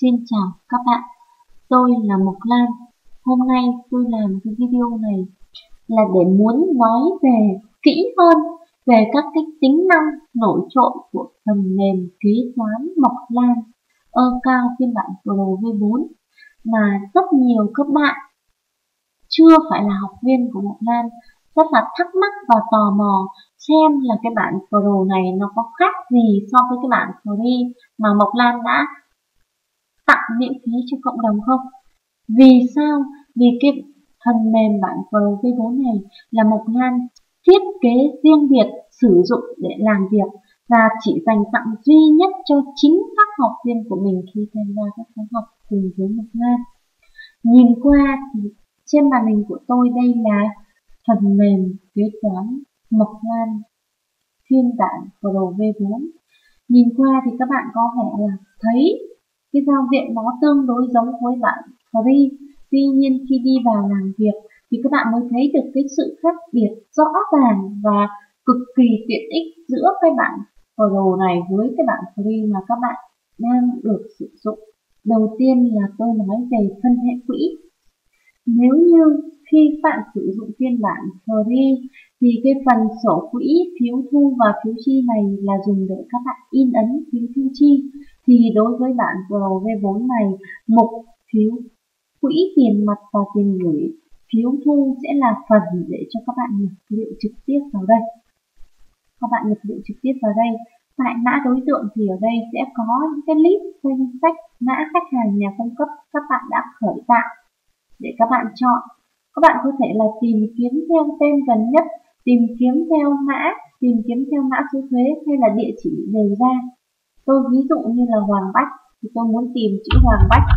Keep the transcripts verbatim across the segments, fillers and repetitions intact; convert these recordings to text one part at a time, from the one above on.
Xin chào các bạn, tôi là Mộc Lan. Hôm nay tôi làm cái video này là để muốn nói về kỹ hơn về các cái tính năng nổi trội của phần mềm kế toán Mộc Lan Account phiên bản Pro V bốn mà rất nhiều các bạn chưa phải là học viên của Mộc Lan rất là thắc mắc và tò mò xem là cái bản Pro này nó có khác gì so với cái bản Free mà Mộc Lan đã tặng miễn phí cho cộng đồng không? Vì sao? Vì cái phần mềm bản Pro V bốn này là Mộc Lan thiết kế riêng biệt sử dụng để làm việc và chỉ dành tặng duy nhất cho chính các học viên của mình khi tham gia các khóa học cùng với Mộc Lan. Nhìn qua thì trên màn hình của tôi đây là phần mềm kế toán Mộc Lan phiên bản Pro V bốn. Nhìn qua thì các bạn có vẻ là thấy cái giao diện nó tương đối giống với bản Free. Tuy nhiên khi đi vào làm việc thì các bạn mới thấy được cái sự khác biệt rõ ràng và cực kỳ tiện ích giữa cái bản Pro này với cái bản Free mà các bạn đang được sử dụng. Đầu tiên là tôi nói về phân hệ quỹ. Nếu như khi bạn sử dụng phiên bản Free thì cái phần sổ quỹ, phiếu thu và phiếu chi này là dùng để các bạn in ấn phiếu thu chi. Thì đối với bản Pro V bốn này, mục phiếu quỹ tiền mặt và tiền gửi, phiếu thu sẽ là phần để cho các bạn nhập liệu trực tiếp vào đây. Các bạn nhập liệu trực tiếp vào đây. Tại mã đối tượng thì ở đây sẽ có những cái list danh sách mã khách hàng nhà cung cấp các bạn đã khởi tạo để các bạn chọn. Các bạn có thể là tìm kiếm theo tên gần nhất, tìm kiếm theo mã, tìm kiếm theo mã số thuế hay là địa chỉ đề ra. Tôi ví dụ như là Hoàng Bách thì tôi muốn tìm chữ Hoàng Bách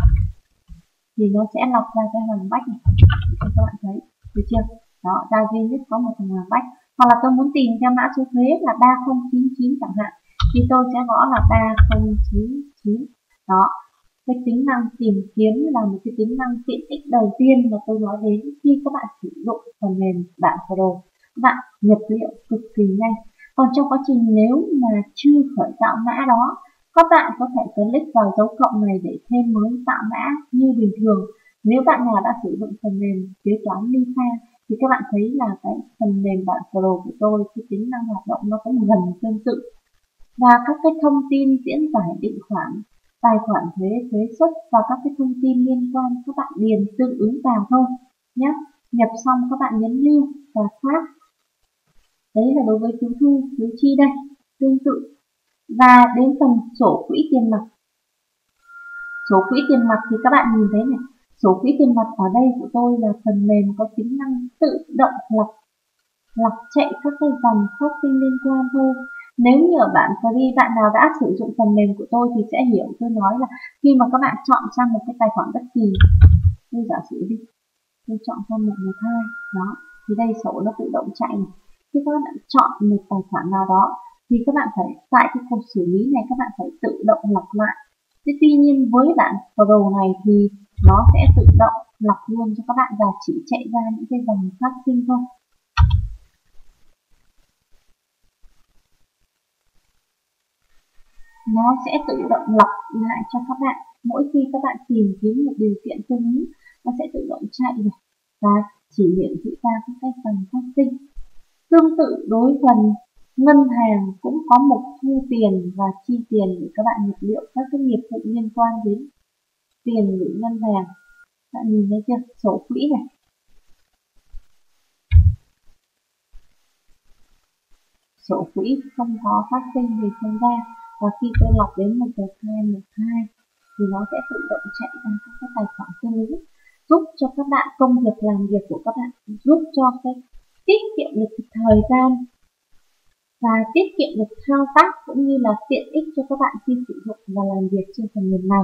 thì nó sẽ lọc ra cái Hoàng Bách này cho các bạn thấy, được chưa? Đó, ra duy nhất có một thằng Hoàng Bách. Hoặc là tôi muốn tìm theo mã số thuế là ba không chín chín chẳng hạn thì tôi sẽ gõ là ba không chín chín. Đó, cái tính năng tìm kiếm là một cái tính năng tiện ích đầu tiên mà tôi nói đến khi các bạn sử dụng phần mềm bản Pro. Các bạn nhập liệu cực kỳ nhanh. Còn trong quá trình nếu mà chưa khởi tạo mã đó, các bạn có thể click vào dấu cộng này để thêm mới tạo mã như bình thường. Nếu bạn nào đã sử dụng phần mềm kế toán Lisa thì các bạn thấy là cái phần mềm bản Pro của tôi, cái tính năng hoạt động nó cũng gần tương tự. Và các cái thông tin diễn giải định khoản, tài khoản thuế, thuế suất và các cái thông tin liên quan các bạn điền tương ứng vào thôi nhé. Nhập xong các bạn nhấn lưu và phát. Đấy là đối với phiếu thu, phiếu chi đây, tương tự. Và đến phần sổ quỹ tiền mặt. Sổ quỹ tiền mặt thì các bạn nhìn thấy này, sổ quỹ tiền mặt ở đây của tôi là phần mềm có tính năng tự động lọc lọc chạy các cái dòng phát sinh liên quan thôi. Nếu như ở bạn Free, bạn nào đã sử dụng phần mềm của tôi thì sẽ hiểu tôi nói là khi mà các bạn chọn sang một cái tài khoản bất kỳ, như giả sử đi, tôi chọn sang một một hai, đó, thì đây sổ nó tự động chạy này. Khi các bạn chọn một tài khoản nào đó thì các bạn phải tại cái cuộc xử lý này các bạn phải tự động lọc lại. Thế tuy nhiên với bản Pro này thì nó sẽ tự động lọc luôn cho các bạn và chỉ chạy ra những cái dòng phát sinh thôi. Nó sẽ tự động lọc lại cho các bạn. Mỗi khi các bạn tìm kiếm một điều kiện tương ứng, nó sẽ tự động chạy này và chỉ hiển thị ra các cái phần phát sinh. Tương tự đối phần ngân hàng cũng có mục thu tiền và chi tiền để các bạn nhập liệu các cái nghiệp vụ liên quan đến tiền gửi ngân hàng. Bạn nhìn thấy chưa? Sổ quỹ này. Sổ quỹ không có phát sinh thì không ra. Và khi tôi lọc đến một một hai một hai thì nó sẽ tự động chạy ra các cái tài khoản tương ứng, giúp cho các bạn công việc làm việc của các bạn, giúp cho cái tiết kiệm được thời gian và tiết kiệm được thao tác cũng như là tiện ích cho các bạn khi sử dụng và làm việc trên phần mềm này.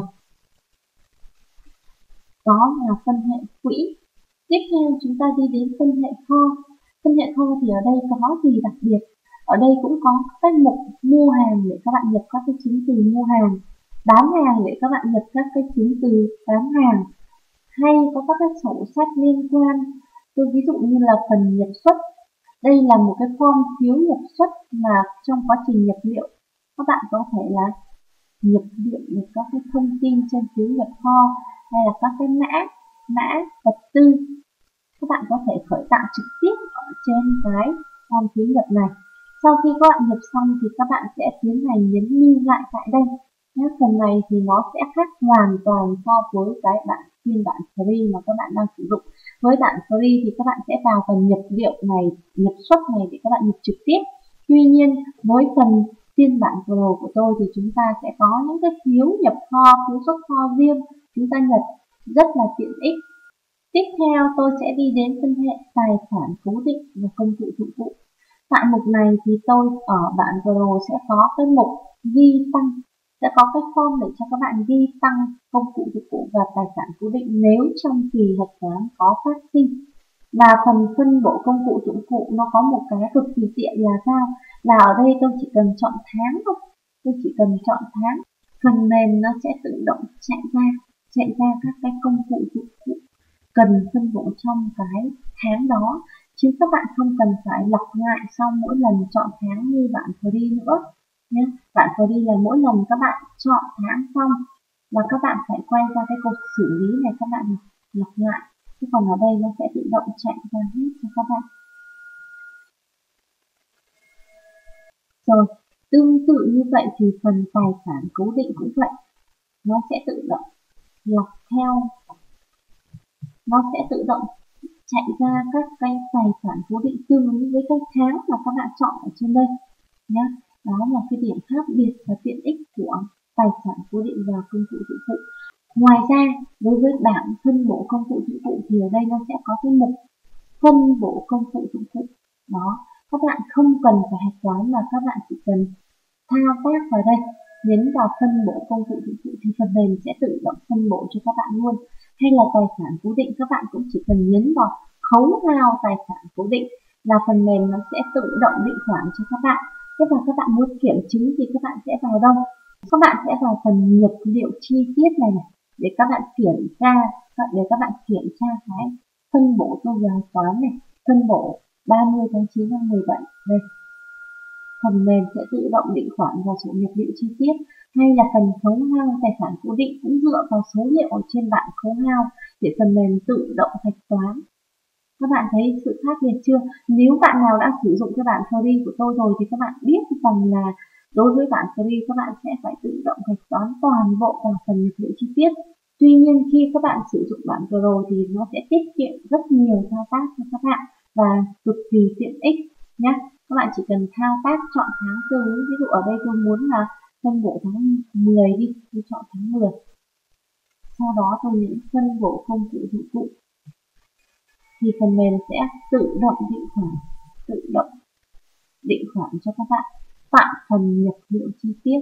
Đó là phân hệ quỹ. Tiếp theo chúng ta đi đến phân hệ kho. Phân hệ kho thì ở đây có gì đặc biệt? Ở đây cũng có các mục mua hàng để các bạn nhập các cái chứng từ mua hàng, bán hàng để các bạn nhập các cái chứng từ bán hàng, hay có các cái sổ sách liên quan. Tôi ví dụ như là phần nhập xuất. Đây là một cái form phiếu nhập xuất mà trong quá trình nhập liệu các bạn có thể là nhập liệu được các cái thông tin trên phiếu nhập kho hay là các cái mã mã vật tư, các bạn có thể khởi tạo trực tiếp ở trên cái form phiếu nhập này. Sau khi các bạn nhập xong thì các bạn sẽ tiến hành nhấn lưu lại tại đây. Nhé, phần này thì nó sẽ khác hoàn toàn so với cái bản phiên bản free mà các bạn đang sử dụng. Với bản free thì các bạn sẽ vào phần nhập liệu này, nhập xuất này để các bạn nhập trực tiếp. Tuy nhiên với phần phiên bản Pro của tôi thì chúng ta sẽ có những cái phiếu nhập kho, phiếu xuất kho riêng, chúng ta nhập rất là tiện ích. Tiếp theo tôi sẽ đi đến phân hệ tài sản cố định và công cụ dụng cụ. Tại mục này thì tôi ở bản Pro sẽ có cái mục ghi tăng, sẽ có cái form để cho các bạn ghi tăng công cụ dụng cụ và tài sản cố định nếu trong kỳ hạch toán có phát sinh. Và phần phân bổ công cụ dụng cụ nó có một cái cực kỳ tiện là sao? Là ở đây tôi chỉ cần chọn tháng thôi, tôi chỉ cần chọn tháng, phần mềm nó sẽ tự động chạy ra, chạy ra các cái công cụ dụng cụ cần phân bổ trong cái tháng đó, chứ các bạn không cần phải lặp lại sau mỗi lần chọn tháng như bản free nữa nhé. Bản free là mỗi lần các bạn chọn tháng xong là các bạn phải quay ra cái cột xử lý này, các bạn lặp lại, chứ còn ở đây nó sẽ tự động chạy ra hết cho các bạn. Rồi, tương tự như vậy thì phần tài sản cố định cũng vậy, nó sẽ tự động lọc theo, nó sẽ tự động chạy ra các cái tài sản cố định tương ứng với cái tháng mà các bạn chọn ở trên đây nhé. Đó là cái điểm khác biệt và tiện ích của tài sản cố định và công cụ dụng cụ. Ngoài ra, đối với bảng phân bổ công cụ dụng cụ thì ở đây nó sẽ có cái mục phân bổ công cụ dụng cụ. Đó, các bạn không cần phải hạch toán mà các bạn chỉ cần thao tác vào đây, nhấn vào phân bổ công cụ dụng cụ thì phần mềm sẽ tự động phân bổ cho các bạn luôn. Hay là tài sản cố định, các bạn cũng chỉ cần nhấn vào khấu hao tài sản cố định là phần mềm nó sẽ tự động định khoản cho các bạn. Thế và các bạn muốn kiểm chứng thì các bạn sẽ vào đâu? Các bạn sẽ vào phần nhập liệu chi tiết này này để các bạn kiểm tra, để các bạn kiểm tra cái phân bổ tôi vừa hạch toán này, phân bổ ba mươi tháng chín năm mười bảy đây. Phần mềm sẽ tự động định khoản vào số nhập liệu chi tiết, hay là phần khấu hao tài sản cố định cũng dựa vào số liệu ở trên bảng khấu hao để phần mềm tự động hạch toán. Các bạn thấy sự khác biệt chưa? Nếu bạn nào đã sử dụng cái bản free của tôi rồi thì các bạn biết rằng là đối với bản free các bạn sẽ phải tự động hạch toán toàn bộ vào phần nhập liệu chi tiết. Tuy nhiên khi các bạn sử dụng bản Pro thì nó sẽ tiết kiệm rất nhiều thao tác cho các bạn và cực kỳ tiện ích nhé. Các bạn chỉ cần thao tác chọn tháng tương ứng, ví dụ ở đây tôi muốn là phân bổ tháng mười đi, tôi chọn tháng mười. Sau đó tôi nhấn phân bổ công cụ dụng cụ thì phần mềm sẽ tự động định khoản, tự động định khoản cho các bạn tại phần nhập liệu chi tiết.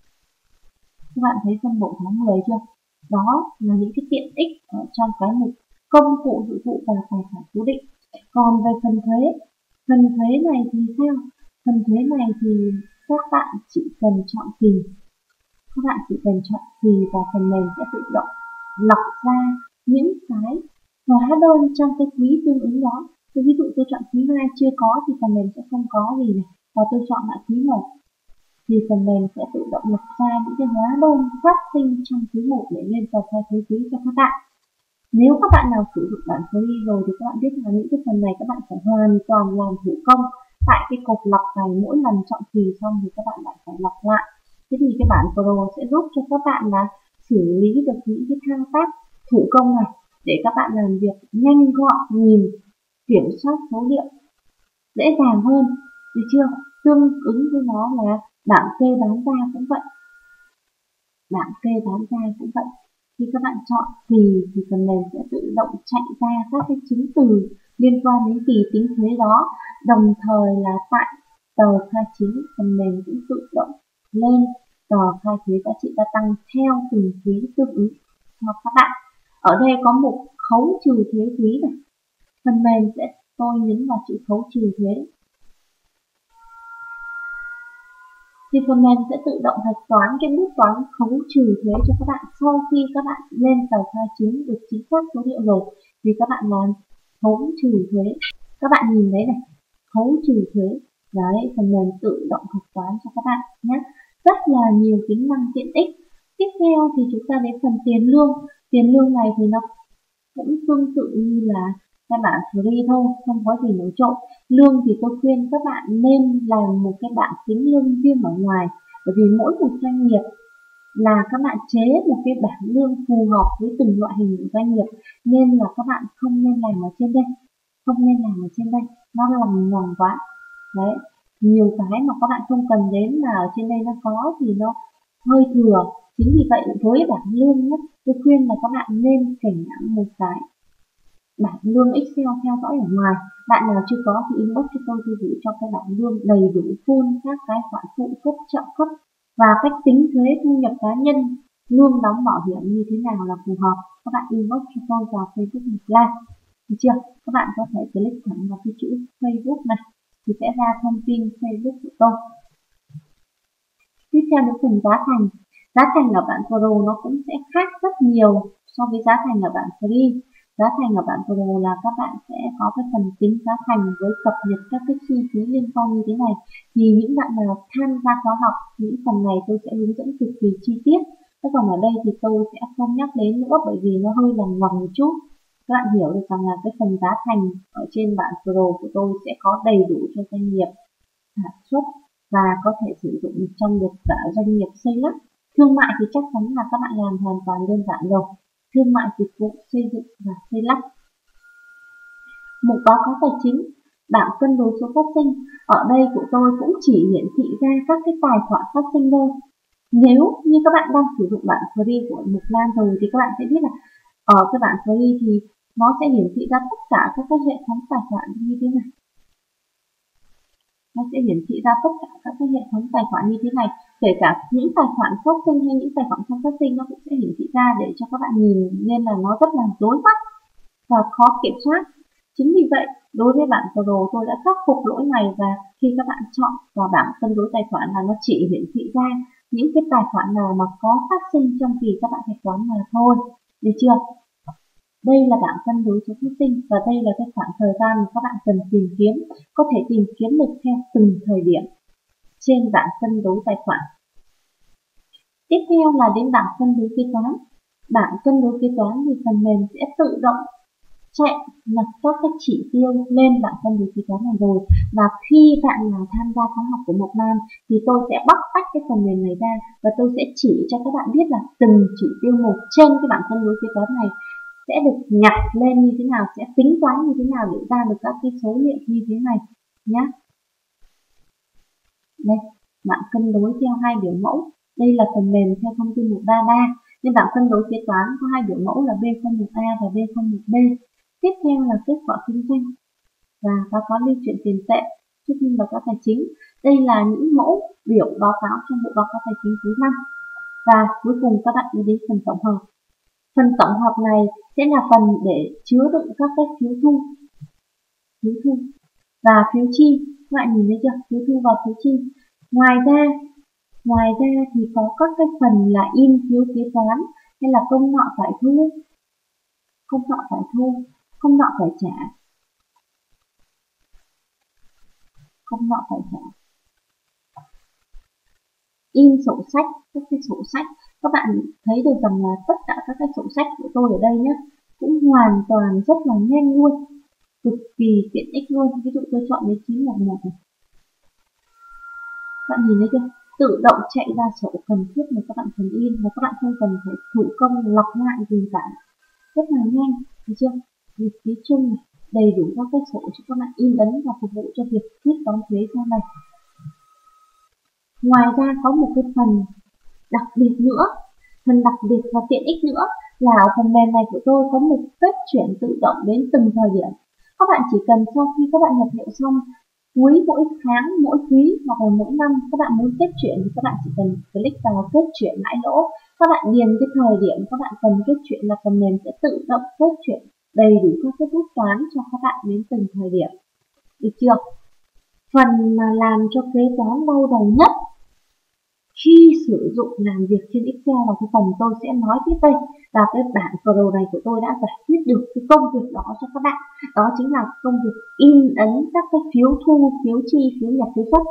Các bạn thấy phân bổ tháng mười chưa? Đó là những cái tiện ích ở trong cái mục công cụ dụng cụ và tài sản cố định. Còn về phần thuế, phần thuế này thì sao? Phần thuế này thì các bạn chỉ cần chọn kỳ, các bạn chỉ cần chọn kỳ và phần mềm sẽ tự động lọc ra những cái hóa đơn trong cái quý tương ứng đó. Tôi ví dụ tôi chọn quý hai chưa có thì phần mềm sẽ không có gì này, và tôi chọn lại quý một thì phần mềm sẽ tự động lọc ra những cái hóa đơn phát sinh trong quý một để lên tờ khai thuế quý cho các bạn. Nếu các bạn nào sử dụng bản free rồi thì các bạn biết là những cái phần này các bạn phải hoàn toàn làm thủ công tại cái cột lọc này, mỗi lần chọn kỳ xong thì các bạn lại phải lọc lại. Thế thì cái bản Pro sẽ giúp cho các bạn là xử lý được những cái thao tác thủ công này để các bạn làm việc nhanh gọn, nhìn, kiểm soát số liệu dễ dàng hơn, được chưa? Tương ứng với nó là bảng kê bán ra cũng vậy, bảng kê bán ra cũng vậy. Khi các bạn chọn kỳ thì phần mềm sẽ tự động chạy ra các cái chứng từ liên quan đến kỳ tính thuế đó, đồng thời là tại tờ khai chính phần mềm cũng tự động lên tờ khai thuế giá trị gia tăng theo từng quý tương ứng cho các bạn. Ở đây có một khấu trừ thuế quý này, phần mềm sẽ tôi nhấn vào chữ khấu trừ thuế thì phần mềm sẽ tự động hạch toán cái bút toán khấu trừ thuế cho các bạn. Sau khi các bạn lên tờ khai chính được chính xác số liệu rồi thì các bạn làm khấu trừ thuế, các bạn nhìn thấy này, khấu trừ thuế đấy, phần mềm tự động hạch toán cho các bạn nhé. rất là nhiều tính năng tiện ích. Tiếp theo thì chúng ta đến phần tiền lương. Tiền lương này thì nó cũng tương tự như là các bạn free thôi, không có gì nổi trội. Lương thì tôi khuyên các bạn nên làm một cái bảng tính lương riêng ở ngoài, bởi vì mỗi một doanh nghiệp là các bạn chế một cái bảng lương phù hợp với từng loại hình doanh nghiệp, nên là các bạn không nên làm ở trên đây, không nên làm ở trên đây, nó lằng nhằng quá. Đấy, nhiều cái mà các bạn không cần đến mà ở trên đây nó có thì nó hơi thừa. Chính vì vậy với bảng lương nhất, tôi khuyên là các bạn nên kể một cái bảng lương Excel theo dõi ở ngoài. Bạn nào chưa có thì inbox cho tôi, tôi gửi cho cái bảng lương đầy đủ full các cái khoản phụ cấp, trợ cấp và cách tính thuế thu nhập cá nhân, lương đóng bảo hiểm như thế nào là phù hợp. Các bạn inbox cho tôi vào Facebook một like, được chưa? Các bạn có thể click thẳng vào cái chữ Facebook này thì sẽ ra thông tin Facebook của tôi. Tiếp theo đến phần giá thành. Giá thành ở bản Pro nó cũng sẽ khác rất nhiều so với giá thành ở bản Free. Giá thành ở bản Pro là các bạn sẽ có cái phần tính giá thành với cập nhật các cái chi phí liên quan như thế này. Thì những bạn nào tham gia khóa học, những phần này tôi sẽ hướng dẫn cực kỳ chi tiết. Thế còn ở đây thì tôi sẽ không nhắc đến nữa bởi vì nó hơi lằng ngoằng một chút. Các bạn hiểu được rằng là cái phần giá thành ở trên bản Pro của tôi sẽ có đầy đủ cho doanh nghiệp sản xuất và có thể sử dụng trong được cả doanh nghiệp xây lắp. Thương mại thì chắc chắn là các bạn làm hoàn toàn đơn giản rồi. Thương mại dịch vụ xây dựng và xây lắp. Mục báo cáo tài chính, bảng cân đối số phát sinh. Ở đây của tôi cũng chỉ hiển thị ra các cái tài khoản phát sinh thôi. Nếu như các bạn đang sử dụng bản free của Mục Lan rồi thì các bạn sẽ biết là ở cái bản free thì nó sẽ hiển thị ra tất cả các cái hệ thống tài khoản như thế này. Nó sẽ hiển thị ra tất cả các cái hệ thống tài khoản như thế này, kể cả những tài khoản phát sinh hay những tài khoản không phát sinh nó cũng sẽ hiển thị ra để cho các bạn nhìn, nên là nó rất là rối mắt và khó kiểm soát. Chính vì vậy đối với bản Pro tôi đã khắc phục lỗi này, và khi các bạn chọn vào bảng cân đối tài khoản là nó chỉ hiển thị ra những cái tài khoản nào mà có phát sinh trong kỳ các bạn hạch toán mà thôi, được chưa? Đây là bảng cân đối số phát sinh và đây là cái khoảng thời gian mà các bạn cần tìm kiếm, có thể tìm kiếm được theo từng thời điểm trên bảng cân đối tài khoản. Tiếp theo là đến bảng cân đối kế toán. Bảng cân đối kế toán thì phần mềm sẽ tự động chạy nhập các cái chỉ tiêu lên bảng cân đối kế toán này rồi, và khi bạn nào tham gia khóa học của Mộc Lan thì tôi sẽ bóc tách cái phần mềm này ra và tôi sẽ chỉ cho các bạn biết là từng chỉ tiêu một trên cái bảng cân đối kế toán này sẽ được nhặt lên như thế nào, sẽ tính toán như thế nào để ra được các cái số liệu như thế này nhé. Đây, bảng cân đối theo hai biểu mẫu. Đây là phần mềm theo thông tư một ba ba, nên bảng cân đối kế toán có hai biểu mẫu là B không một A và B không một B. Tiếp theo là kết quả kinh doanh và báo cáo lưu chuyển tiền tệ, trước khi báo cáo tài chính. Đây là những mẫu biểu báo cáo trong bộ báo cáo tài chính quý năm. Và cuối cùng các bạn đi đến phần tổng hợp. Phần tổng hợp này sẽ là phần để chứa đựng các cái phiếu thu, phiếu thu và phiếu chi. Các bạn nhìn thấy chưa? Phiếu thu và phiếu chi. Ngoài ra, ngoài ra thì có các cái phần là in phiếu kế toán, hay là công nợ phải thu, công nợ phải thu, công nợ phải trả, công nợ phải trả. In sổ sách, các cái sổ sách. Các bạn thấy được rằng là tất cả các cái sổ sách của tôi ở đây nhé, cũng hoàn toàn rất là nhanh luôn, cực kỳ tiện ích luôn. Ví dụ tôi chọn đến chín một một này. Các bạn nhìn thấy chưa? Tự động chạy ra sổ cần thiết mà các bạn cần in, và các bạn không cần phải thủ công lọc lại gì cả. Rất là nhanh, được chưa? Việc ký chung này, đầy đủ các cái sổ cho các bạn in ấn và phục vụ cho việc quyết toán thuế sau này. Ngoài ra có một cái phần đặc biệt nữa, phần đặc biệt và tiện ích nữa là ở phần mềm này của tôi có một phép chuyển tự động đến từng thời điểm. Các bạn chỉ cần sau khi các bạn nhập liệu xong, cuối mỗi tháng, mỗi quý hoặc là mỗi năm các bạn muốn kết chuyển thì các bạn chỉ cần click vào kết chuyển lãi lỗ. Các bạn điền cái thời điểm các bạn cần kết chuyển là phần mềm sẽ tự động kết chuyển đầy đủ các cái bút toán cho các bạn đến từng thời điểm. Được chưa? Phần mà làm cho kế toán đau đầu nhất khi sử dụng làm việc trên Excel là cái phần tôi sẽ nói tiếp đây, và cái bản Pro này của tôi đã giải quyết được cái công việc đó cho các bạn. Đó chính là công việc in ấn các cái phiếu thu, phiếu chi, phiếu nhập, phiếu xuất.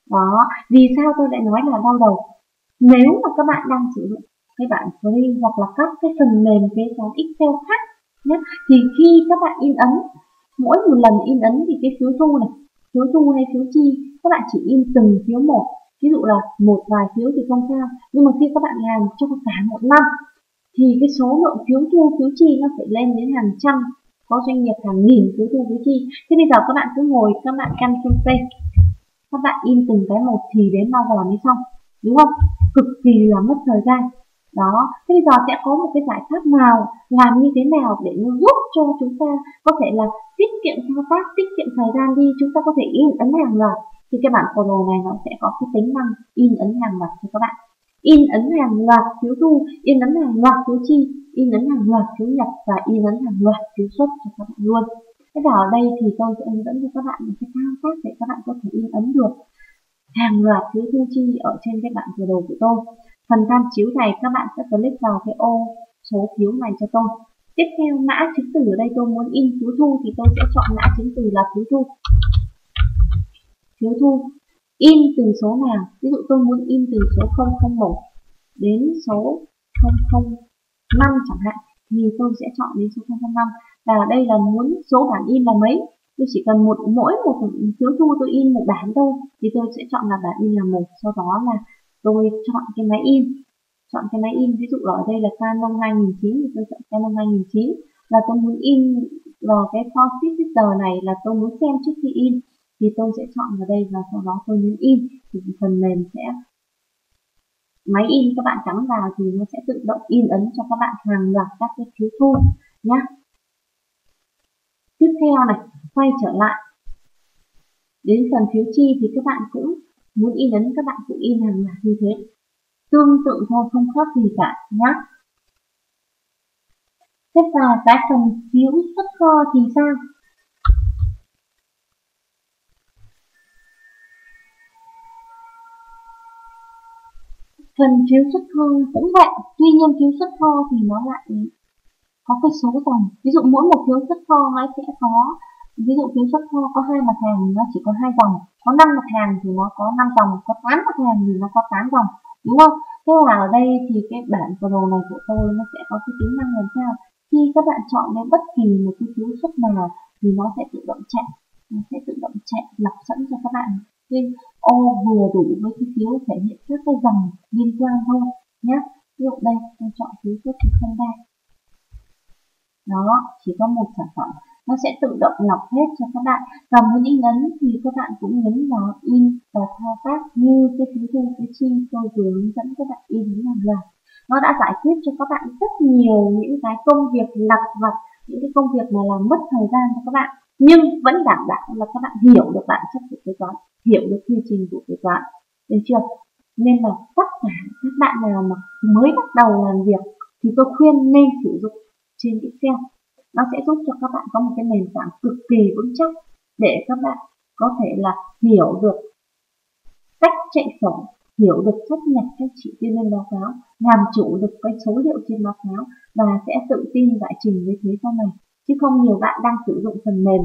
Đó, vì sao tôi lại nói là đau đầu? Nếu mà các bạn đang sử dụng cái bản free hoặc là các cái phần mềm kế toán Excel khác nhé, thì khi các bạn in ấn, mỗi một lần in ấn thì cái phiếu thu này, phiếu thu hay phiếu chi, các bạn chỉ in từng phiếu một. Ví dụ là một vài phiếu thì không sao, nhưng mà khi các bạn làm cho cả một năm thì cái số lượng phiếu thu phiếu chi nó phải lên đến hàng trăm, có doanh nghiệp hàng nghìn phiếu thu phiếu chi. Thế bây giờ các bạn cứ ngồi, các bạn Ctrl C, các bạn in từng cái một thì đến bao giờ mới xong, đúng không? Cực kỳ là mất thời gian. Đó, thế bây giờ sẽ có một cái giải pháp nào, làm như thế nào để nó giúp cho chúng ta có thể là tiết kiệm thao tác, tiết kiệm thời gian đi, chúng ta có thể in ấn hàng loạt. Thì cái bản Pro này nó sẽ có cái tính năng in ấn hàng loạt cho các bạn. In ấn hàng loạt phiếu thu, in ấn hàng loạt phiếu chi, in ấn hàng loạt phiếu nhập và in ấn hàng loạt phiếu xuất cho các bạn luôn. Thế vào ở đây thì tôi sẽ hướng dẫn cho các bạn một cái thao tác để các bạn có thể in ấn được hàng loạt phiếu thu chi ở trên cái bản sơ đồ của tôi. Phần tham chiếu này các bạn sẽ click vào cái ô số phiếu này cho tôi. Tiếp theo mã chứng từ, ở đây tôi muốn in phiếu thu thì tôi sẽ chọn mã chứng từ là phiếu thu. Phiếu thu in từ số nào? Ví dụ tôi muốn in từ số không không một đến số không không năm chẳng hạn, thì tôi sẽ chọn đến số không không năm. Và ở đây là muốn số bản in là mấy, tôi chỉ cần một mỗi một phiếu thu tôi in một bản thôi, thì tôi sẽ chọn là bản in là một. Sau đó là tôi chọn cái máy in, chọn cái máy in, ví dụ ở đây là Canon hai nghìn chín thì tôi chọn Canon hai nghìn chín, là tôi muốn in vào cái Force Editor này, là tôi muốn xem trước khi in thì tôi sẽ chọn vào đây và sau đó tôi nhấn in, thì phần mềm sẽ máy in các bạn cắm vào thì nó sẽ tự động in ấn cho các bạn hàng loạt các cái phiếu thu nhé. Tiếp theo này, quay trở lại đến phần phiếu chi thì các bạn cũng muốn in ấn, các bạn cũng in hàng loạt như thế, tương tự thôi, không khác gì cả nhé. Tiếp vào cái phần phiếu xuất kho thì sao? Phần phiếu xuất kho cũng vậy, tuy nhiên phiếu xuất kho thì nó lại có cái số dòng. Ví dụ mỗi một phiếu xuất kho nó sẽ có, ví dụ phiếu xuất kho có hai mặt hàng nó chỉ có hai dòng, có năm mặt hàng thì nó có năm dòng, có tám mặt hàng thì nó có tám dòng, đúng không? Thế là ở đây thì cái bản Pro này của tôi nó sẽ có cái tính năng làm sao khi các bạn chọn đến bất kỳ một cái phiếu xuất nào thì nó sẽ tự động chạy, nó sẽ tự động chạy lọc sẵn cho các bạn cái ô vừa đủ với cái phiếu thể hiện các cái dòng liên quan thôi nhé. Ví dụ đây tôi chọn phiếu xuất thì không ra, đó chỉ có một sản phẩm, nó sẽ tự động lọc hết cho các bạn. Và muốn in ấn thì các bạn cũng nhấn vào in và thao tác như cái phiếu thu phiếu chi tôi vừa hướng dẫn các bạn in ấn hàng loạt. Nó đã giải quyết cho các bạn rất nhiều những cái công việc lặt vặt, những cái công việc mà làm mất thời gian cho các bạn, nhưng vẫn đảm bảo là các bạn hiểu được bản chất của kế toán, hiểu được quy trình của kế toán, được chưa? Nên là tất cả các bạn nào mà mới bắt đầu làm việc thì tôi khuyên nên sử dụng trên Excel. Nó sẽ giúp cho các bạn có một cái nền tảng cực kỳ vững chắc để các bạn có thể là hiểu được cách chạy sổ, hiểu được chấp nhận các chỉ tiêu lên báo cáo, làm chủ được cái số liệu trên báo cáo và sẽ tự tin giải trình với thuế sau này. Chứ không nhiều bạn đang sử dụng phần mềm,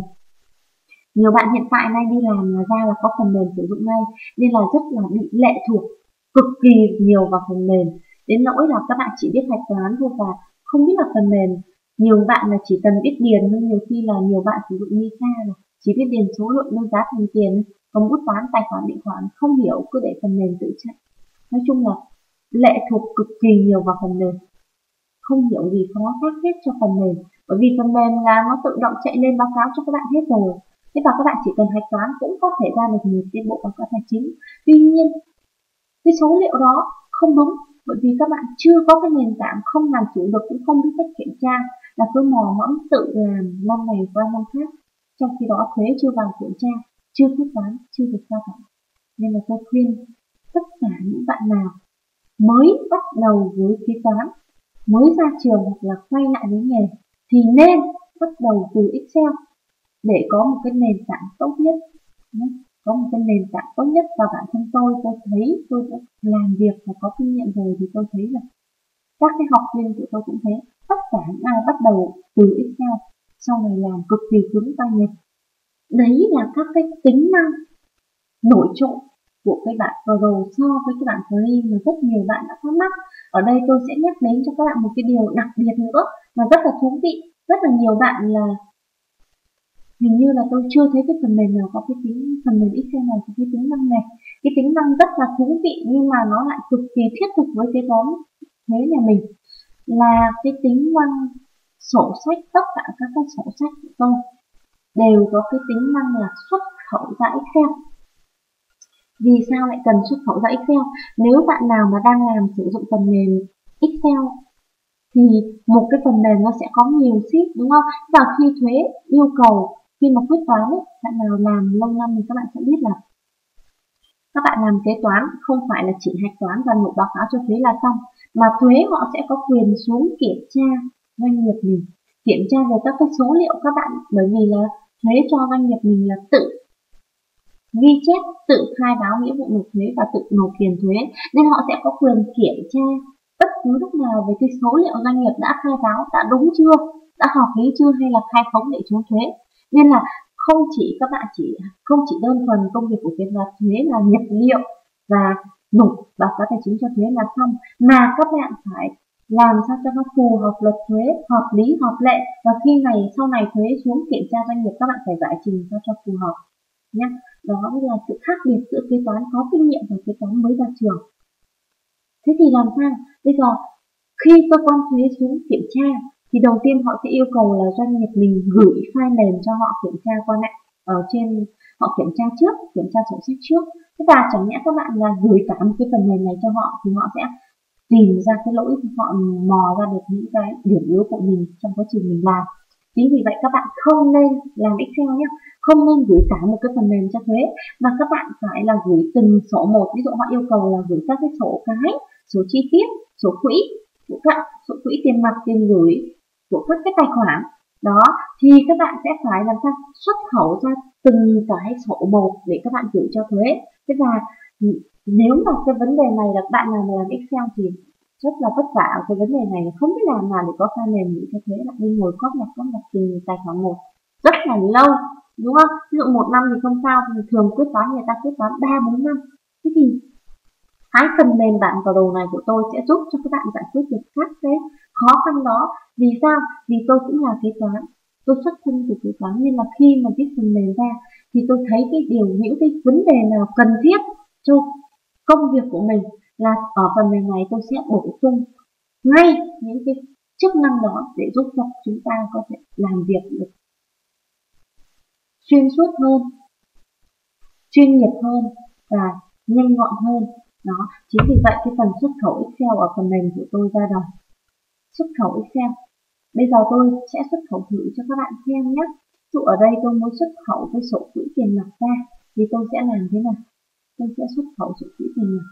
nhiều bạn hiện tại nay đi làm là ra là có phần mềm sử dụng ngay, nên là rất là bị lệ thuộc cực kỳ nhiều vào phần mềm, đến nỗi là các bạn chỉ biết hạch toán thôi và không biết là phần mềm. Nhiều bạn là chỉ cần biết điền thôi, nhiều khi là nhiều bạn sử dụng Misa là chỉ biết điền số lượng đơn giá thành tiền, còn bút toán tài khoản điện khoản không hiểu, cứ để phần mềm tự chạy. Nói chung là lệ thuộc cực kỳ nhiều vào phần mềm, không hiểu gì khó khác hết cho phần mềm, bởi vì phần mềm là nó tự động chạy lên báo cáo cho các bạn hết rồi. Thế và các bạn chỉ cần hạch toán cũng có thể ra được một cái bộ báo cáo tài chính. Tuy nhiên cái số liệu đó không đúng, bởi vì các bạn chưa có cái nền tảng, không làm chủ được, cũng không biết cách kiểm tra, là cứ mò mẫm tự làm năm này qua năm khác, trong khi đó thuế chưa vào kiểm tra, chưa quyết toán, chưa được ra cả. Nên là tôi khuyên tất cả những bạn nào mới bắt đầu với kế toán, mới ra trường hoặc là quay lại với nghề thì nên bắt đầu từ Excel để có một cái nền tảng tốt nhất, có một cái nền tảng tốt nhất. Và bản thân tôi, tôi thấy tôi đã làm việc và có kinh nghiệm rồi thì tôi thấy là các cái học viên của tôi cũng thế, tất cả những ai bắt đầu từ Excel sau này làm cực kỳ cứng tay nhật. Đấy là các cái tính năng nổi trội của cái bạn Pro so với cái bạn Free mà rất nhiều bạn đã thắc mắc. Ở đây tôi sẽ nhắc đến cho các bạn một cái điều đặc biệt nữa mà rất là thú vị. Rất là nhiều bạn là hình như là tôi chưa thấy cái phần mềm nào có cái tính phần mềm Excel nào có cái tính năng này. Cái tính năng rất là thú vị nhưng mà nó lại cực kỳ thiết thực với kế toán thuế nhà mình, là cái tính năng sổ sách. Tất cả các cái sổ sách của tôi đều có cái tính năng là xuất khẩu ra Excel. Vì sao lại cần xuất khẩu ra Excel? Nếu bạn nào mà đang làm sử dụng phần mềm Excel thì một cái phần mềm nó sẽ có nhiều sheet, đúng không? Và khi thuế yêu cầu, khi mà quyết toán ấy, bạn nào làm lâu năm thì các bạn sẽ biết là các bạn làm kế toán không phải là chỉ hạch toán và nộp báo cáo cho thuế là xong, mà thuế họ sẽ có quyền xuống kiểm tra doanh nghiệp mình, kiểm tra về các cái số liệu các bạn, bởi vì là thuế cho doanh nghiệp mình là tự ghi chép, tự khai báo nghĩa vụ nộp thuế và tự nộp tiền thuế, nên họ sẽ có quyền kiểm tra bất cứ lúc nào về cái số liệu doanh nghiệp đã khai báo đã đúng chưa, đã hợp lý chưa, hay là khai khống để trốn thuế. Nên là không chỉ các bạn chỉ không chỉ đơn thuần công việc của kế toán thuế là nhập liệu và nộp báo cáo tài chính cho thuế là xong, mà các bạn phải làm sao cho nó phù hợp luật thuế, hợp lý, hợp lệ, và khi này sau này thuế xuống kiểm tra doanh nghiệp các bạn phải giải trình sao cho phù hợp nhé. Đó là sự khác biệt giữa kế toán có kinh nghiệm và kế toán mới ra trường. Thế thì làm sao? Bây giờ khi cơ quan thuế xuống kiểm tra thì đầu tiên họ sẽ yêu cầu là doanh nghiệp mình gửi file mềm cho họ kiểm tra qua lại ở trên, họ kiểm tra trước, kiểm tra sổ sách trước. Thế và chẳng nhẽ các bạn là gửi cả một cái phần mềm này cho họ thì họ sẽ tìm ra cái lỗi, họ mò ra được những cái điểm yếu của mình trong quá trình mình làm. Chính vì vậy các bạn không nên làm Excel nhé, không nên gửi cả một cái phần mềm cho thuế, mà các bạn phải là gửi từng sổ một. Ví dụ họ yêu cầu là gửi các cái sổ cái, sổ chi tiết, sổ quỹ của các sổ quỹ tiền mặt, tiền gửi của các cái tài khoản đó, thì các bạn sẽ phải làm sao xuất khẩu ra từng cái sổ một để các bạn gửi cho thuế. Thế và nếu mà cái vấn đề này là bạn nào mà làm Excel thì rất là vất vả ở cái vấn đề này, không biết làm nào để có file mềm gửi cho thuế, bạn đi ngồi cóp nhặt cóp nhặt từng tài khoản một rất là lâu, đúng không? Ví dụ một năm thì không sao, thì thường quyết toán người ta quyết toán ba bốn năm. Thế thì cái phần mềm bản vào đồ này của tôi sẽ giúp cho các bạn giải quyết được các cái khó khăn đó. Vì sao? Vì tôi cũng là kế toán, tôi xuất thân từ kế toán, nên là khi mà viết phần mềm ra thì tôi thấy cái điều những cái vấn đề nào cần thiết cho công việc của mình là ở phần mềm này tôi sẽ bổ sung ngay những cái chức năng đó để giúp cho chúng ta có thể làm việc được xuyên suốt hơn, chuyên nghiệp hơn và nhanh gọn hơn. Đó, chính vì vậy cái phần xuất khẩu Excel ở phần mềm của tôi ra đời. Xuất khẩu Excel. Bây giờ tôi sẽ xuất khẩu thử cho các bạn xem nhé. Dụ ở đây tôi muốn xuất khẩu cái sổ quỹ tiền mặt ra thì tôi sẽ làm thế nào? Tôi sẽ xuất khẩu sổ quỹ tiền mặt.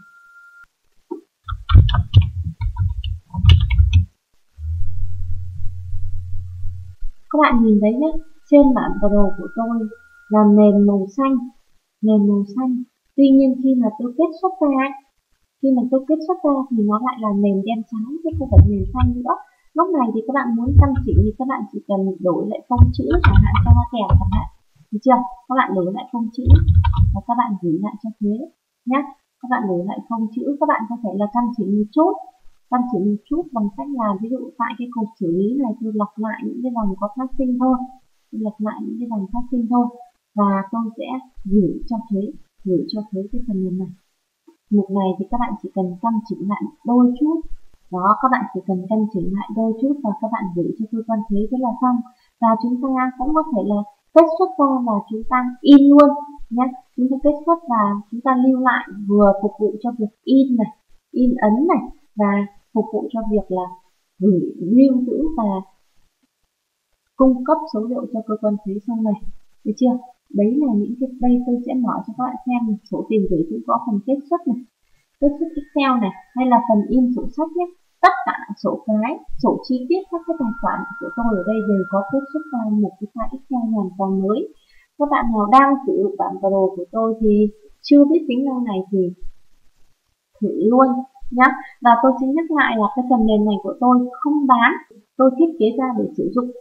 Các bạn nhìn thấy nhé, trên bản đồ của tôi là nền màu xanh, nền màu xanh. Tuy nhiên khi mà tôi kết xuất ra, khi mà tôi kết xuất ra thì nó lại là nền đen trắng chứ không phải nền xanh nữa. Lúc này thì các bạn muốn căn chỉnh thì các bạn chỉ cần đổi lại phông chữ chẳng hạn cho nó kèm chẳng hạn, được chưa? Các bạn đổi lại phông chữ và các bạn gửi lại cho thuế nhé. Các bạn đổi lại phông chữ, các bạn có thể là căn chỉnh một chút, căn chỉnh một chút bằng cách là ví dụ tại cái cột xử lý này tôi lọc lại những cái dòng có phát sinh thôi, tôi lọc lại những cái dòng phát sinh thôi và tôi sẽ gửi cho thuế, gửi cho thuế cái phần mềm này. Mục này thì các bạn chỉ cần căn chỉnh lại đôi chút. Đó, các bạn chỉ cần căn chỉnh lại đôi chút và các bạn gửi cho cơ quan thuế, thế là xong. Và chúng ta cũng có thể là kết xuất ra và chúng ta in luôn nhé. Chúng ta kết xuất và chúng ta lưu lại, vừa phục vụ cho việc in này, in ấn này, và phục vụ cho việc là gửi, lưu giữ và cung cấp số liệu cho cơ quan thuế sau này. Được chưa? Đấy là những cái, đây tôi sẽ mở cho các bạn xem số tiền gửi cũng có phần kết xuất này, kết xuất Excel này, hay là phần in sổ sách nhé. Tất cả sổ cái, sổ chi tiết các cái tài khoản của tôi ở đây đều có kết xuất ra một cái file Excel hoàn toàn mới. Các bạn nào đang sử dụng bản Pro của tôi thì chưa biết tính năng này thì thử luôn nhé. Và tôi xin nhắc lại là cái phần mềm này của tôi không bán, tôi thiết kế ra để sử dụng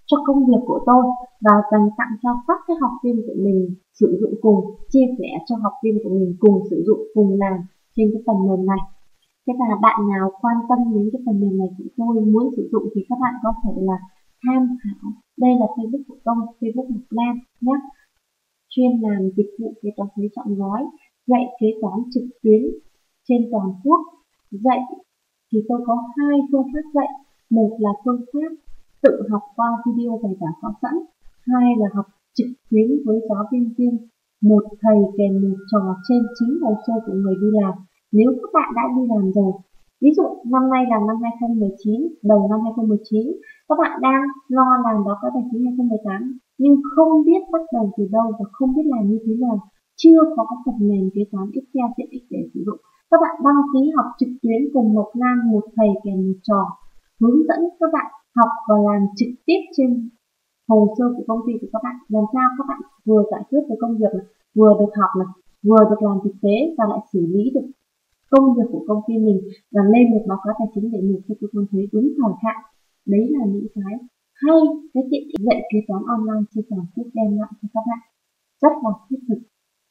cho công việc của tôi và dành tặng cho các cái học viên của mình sử dụng cùng, chia sẻ cho học viên của mình cùng sử dụng, cùng làm trên cái phần mềm này. Thế và bạn nào quan tâm đến cái phần mềm này của tôi muốn sử dụng thì các bạn có thể là tham khảo. Đây là Facebook của tôi, Facebook Mộc Lan nhé. Chuyên làm dịch vụ kế toán thuế trọn gói, dạy kế toán trực tuyến trên toàn quốc. Dạy thì tôi có hai phương pháp dạy. Một là phương pháp tự học qua video bài giảng có sẵn, hai là học trực tuyến với giáo viên riêng, một thầy kèm một trò trên chính hồ sơ của người đi làm. Nếu các bạn đã đi làm rồi, ví dụ năm nay là năm hai không một chín, đầu năm hai không một chín, các bạn đang lo làm báo cáo tài chính hai không một tám nhưng không biết bắt đầu từ đâu và không biết làm như thế nào, chưa có phần mềm kế toán Excel tiện ích để sử dụng, các bạn đăng ký học trực tuyến cùng Mộc Lan, một thầy kèm một trò, hướng dẫn các bạn học và làm trực tiếp trên hồ sơ của công ty của các bạn, làm sao các bạn vừa giải quyết được công việc này, vừa được học này, vừa được làm thực tế và lại xử lý được công việc của công ty mình và lên được báo cáo tài chính để nộp cho cơ quan thuế đúng thời hạn. Đấy là những cái hay, cái tiện ích dạy kế toán online trên toàn quốc đem lại cho các bạn, rất là thiết thực.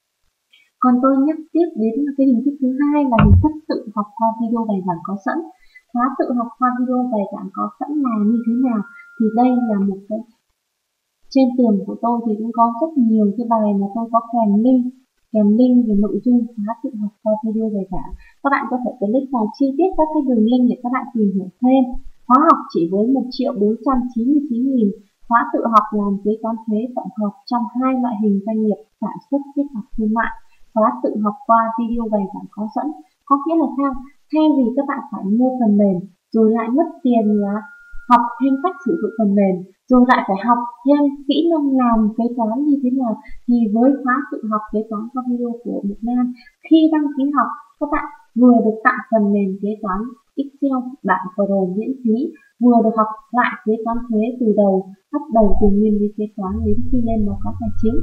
Còn tôi nhắc tiếp đến cái hình thức thứ hai là hình thức tự học qua video bài giảng có sẵn. Khóa tự học qua video bài giảng có sẵn là như thế nào? Thì đây là một cái, trên tường của tôi thì cũng có rất nhiều cái bài mà tôi có kèm link, kèm link về nội dung khóa tự học qua video bài giảng. Các bạn có thể click vào chi tiết các cái đường link để các bạn tìm hiểu thêm. Khóa học chỉ với một triệu bốn trăm chín mươi chín nghìn. Khóa tự học làm kế toán thuế tổng hợp trong hai loại hình doanh nghiệp sản xuất kết hợp thương mại. Khóa tự học qua video bài giảng có sẵn. Có nghĩa là sao? Thay vì các bạn phải mua phần mềm rồi lại mất tiền là học thêm cách sử dụng phần mềm, rồi lại phải học thêm kỹ năng làm kế toán như thế nào, thì với khóa tự học kế toán qua video của Mộc Lan, khi đăng ký học các bạn vừa được tặng phần mềm kế toán Excel bản Pro miễn phí, vừa được học lại kế toán thuế từ đầu, bắt đầu từ nguyên lý kế toán đến khi lên báo cáo tài chính,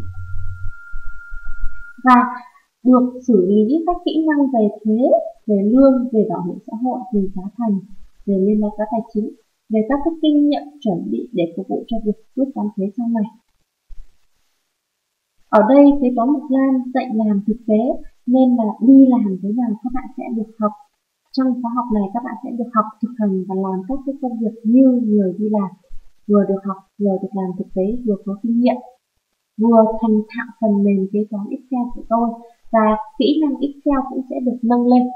và được xử lý các kỹ năng về thuế, về lương, về bảo hiểm xã hội, về giá thành, về lên báo cáo tài chính, về các cái kinh nghiệm chuẩn bị để phục vụ cho việc quyết toán thuế sau này. Ở đây kế toán Mộc Lan dạy làm thực tế nên là đi làm thế nào các bạn sẽ được học. Trong khóa học này các bạn sẽ được học thực hành và làm các cái công việc như người đi làm, vừa được học, vừa được làm thực tế, vừa có kinh nghiệm, vừa thành thạo phần mềm kế toán Excel của tôi và kỹ năng Excel cũng sẽ được nâng lên.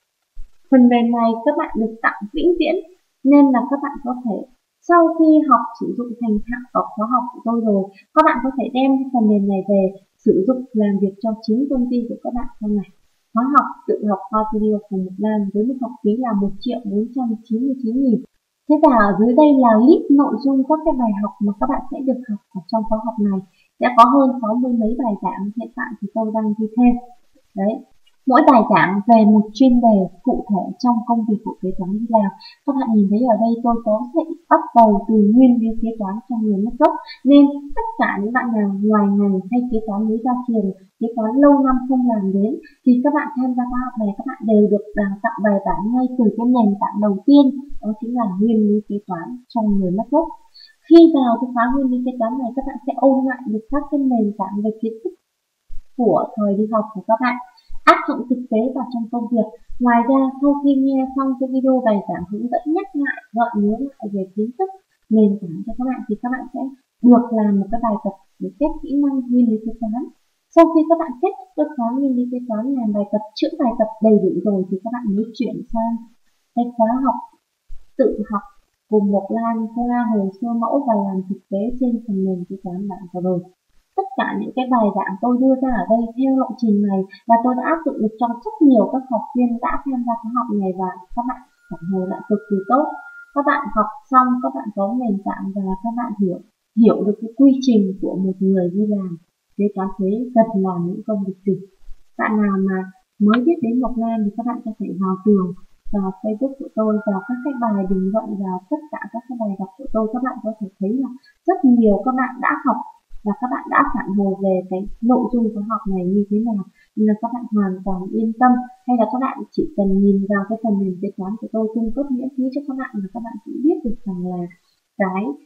Phần mềm này các bạn được tặng vĩnh viễn nên là các bạn có thể sau khi học sử dụng thành thạo ở khóa học của tôi rồi, các bạn có thể đem phần mềm này về sử dụng làm việc cho chính công ty của các bạn sau này. Khóa học tự học qua video của Mộc Lan với mức học phí là một triệu bốn trăm chín mươi chín nghìn. Thế và ở dưới đây là list nội dung các cái bài học mà các bạn sẽ được học ở trong khóa học này. Sẽ có hơn sáu mươi mấy bài giảng, hiện tại thì tôi đang ghi thêm. Đấy, mỗi bài giảng về một chuyên đề cụ thể trong công việc của kế toán đi làm. Các bạn nhìn thấy ở đây tôi có thể bắt đầu từ nguyên lý kế toán cho người mất gốc, nên tất cả những bạn nào ngoài ngành hay kế toán mới ra trường, kế toán lâu năm không làm đến, thì các bạn tham gia khóa học này các bạn đều được đào tạo bài bản ngay từ cái nền tảng đầu tiên, đó chính là nguyên lý kế toán cho người mất gốc. Khi vào cái khóa nguyên lý kế toán này, các bạn sẽ ôn lại được các cái nền tảng về kiến thức của thời đi học của các bạn, áp dụng thực tế vào trong công việc. Ngoài ra, sau khi nghe xong cái video bài giảng hướng dẫn nhắc lại, gợi nhớ lại về kiến thức nền tảng cho các bạn, thì các bạn sẽ được làm một cái bài tập để test kỹ năng nguyên lý kế toán. Sau khi các bạn kết thúc cái khóa nguyên lý kế toán, làm bài tập, chữa bài tập đầy đủ rồi, thì các bạn mới chuyển sang cái khóa học tự học cùng Mộc Lan qua hồ sơ mẫu và làm thực tế trên phần mềm kế toán bản vừa rồi. Tất cả những cái bài giảng tôi đưa ra ở đây theo lộ trình này là tôi đã áp dụng được trong rất nhiều các học viên đã tham gia khóa học này và các bạn phản hồi lại cực kỳ tốt. Các bạn học xong, các bạn có nền tảng và các bạn hiểu hiểu được cái quy trình của một người đi làm kế toán thuế cần làm những công việc gì. Bạn nào mà mới biết đến Mộc Lan thì các bạn có thể vào tường, vào Facebook của tôi, vào các cái bài bình luận, vào tất cả các cái bài đọc của tôi, các bạn có thể thấy là rất nhiều các bạn đã học và các bạn đã phản hồi về cái nội dung khóa học này như thế nào, nên là các bạn hoàn toàn yên tâm. Hay là các bạn chỉ cần nhìn vào cái phần mềm kế toán của tôi cung cấp miễn phí cho các bạn, và các bạn cũng biết được rằng là cái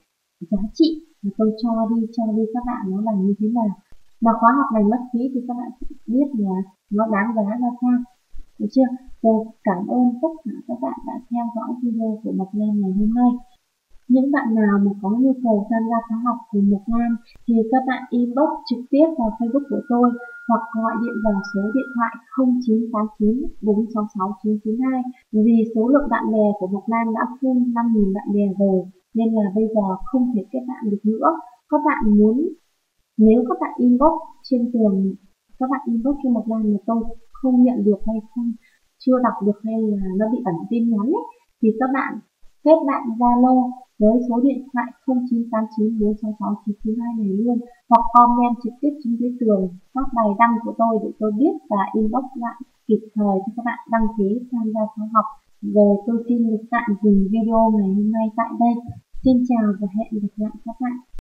giá trị mà tôi cho đi cho đi các bạn nó là như thế nào. Mà khóa học này mất phí thì các bạn sẽ biết là nó đáng giá ra sao, được chưa? Tôi cảm ơn tất cả các bạn đã theo dõi video của Mộc Lan ngày hôm nay. Những bạn nào mà có nhu cầu tham gia khóa học của Mộc Lan thì các bạn inbox trực tiếp vào Facebook của tôi hoặc gọi điện vào số điện thoại không chín tám chín bốn sáu sáu chín chín hai. Vì số lượng bạn bè của Mộc Lan đã full năm nghìn bạn bè rồi nên là bây giờ không thể kết bạn được nữa. Các bạn muốn, nếu các bạn inbox trên tường, các bạn inbox cho Mộc Lan mà tôi không nhận được hay không chưa đọc được hay là nó bị ẩn tin nhắn ấy, thì các bạn kết bạn Zalo với số điện thoại không chín tám chín bốn sáu sáu chín chín hai này luôn, hoặc comment trực tiếp xuống dưới tường các bài đăng của tôi để tôi biết và inbox lại kịp thời cho các bạn đăng ký tham gia khóa học. Rồi tôi xin được tạm dừng video ngày hôm nay tại đây. Xin chào và hẹn gặp lại các bạn.